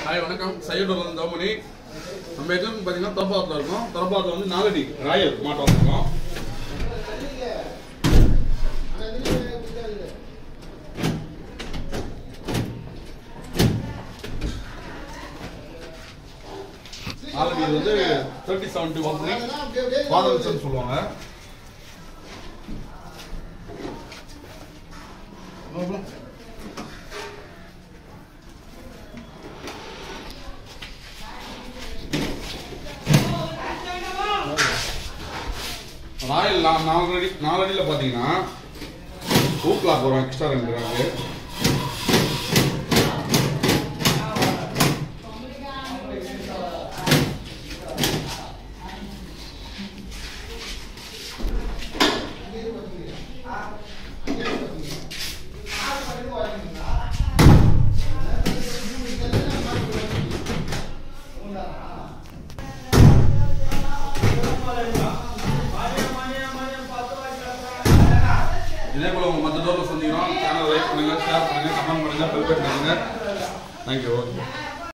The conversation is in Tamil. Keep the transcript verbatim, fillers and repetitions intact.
Hi, வணக்கம். Syed வந்து தோமணி. நம்ம எதுவும் பாத்தீங்கன்னா தோப்பாத்துல இருக்கோம். தோப்பாத்துல வந்து நாலடி ராயல் மாட்டோம் இருக்கோம். நாலடி வந்து thirty seventy ஓப்பனிங் பாதல்ஸ்னு சொல்லுவாங்க. ராயல் நாலடி நாலடியில் பார்த்தீங்கன்னா ஹூக் லாக் வரும் எக்ஸ்ட்ரா ரெண்டு ராக்கு. இதே போல உங்க மற்ற டோரில் சொன்னீங்கன்னா சேனல் லைக் பண்ணுங்க, ஷேர் பண்ணுங்க, கமெண்ட் பண்ணுங்க, பெல் பட்டன் பண்ணுங்க. தேங்க்யூ.